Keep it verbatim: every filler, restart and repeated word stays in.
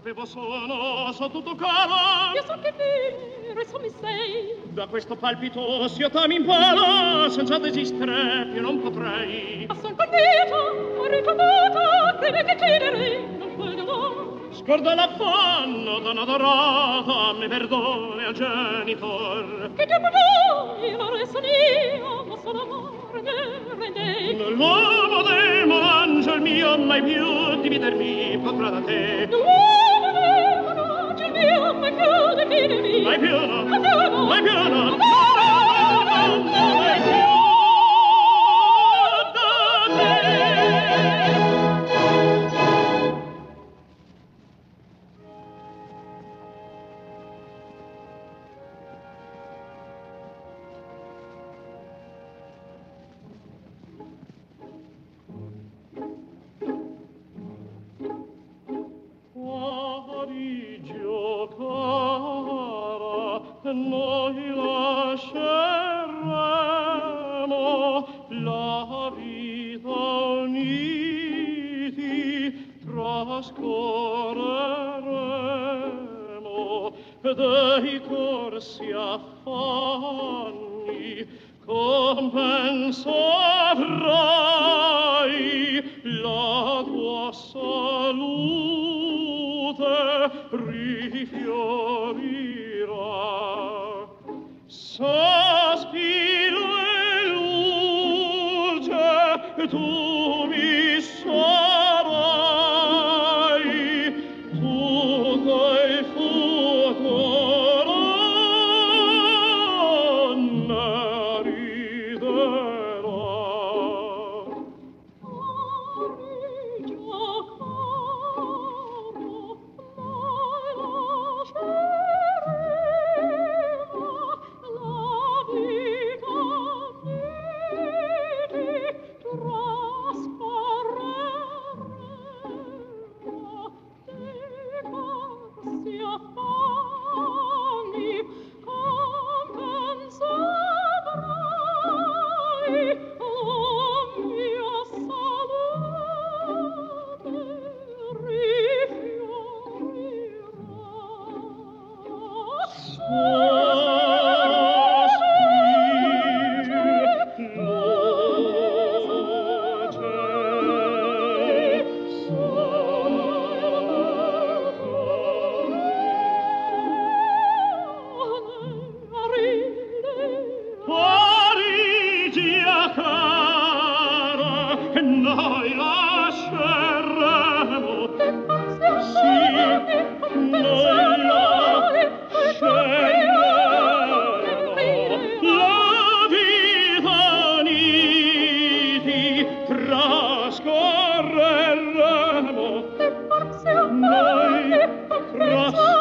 Sapevo sono, so tutto caro. Io so che vero, so mi sei. Da questo palpito s'io t'ami imparo, senza desistere più non potrei. Ma son convinta, ho ritrovato, crede che cedere, non voglio no. Scorda l'affanno, donna dorata, mi perdone al genitor. Che Dio perdoni, non resto io, ma sono amore ne rendei. L'uomo demo, angel mio, mai più dividermi potrà da te. L'uomo demo, angel mio, mai più dividermi. Mai più no, mai più no, mai più no. Mai più da te. Noi lasceremo la vita uniti, trascorreremo dei corsi affanni, compenserai la tua salute, rifiorirà. Sospiro e luce, tu mi sarai, tu col futuro ne riderà. Noi lasceremo, sì, noi lasceremo la vita uniti, trascorreremo, noi trascorreremo.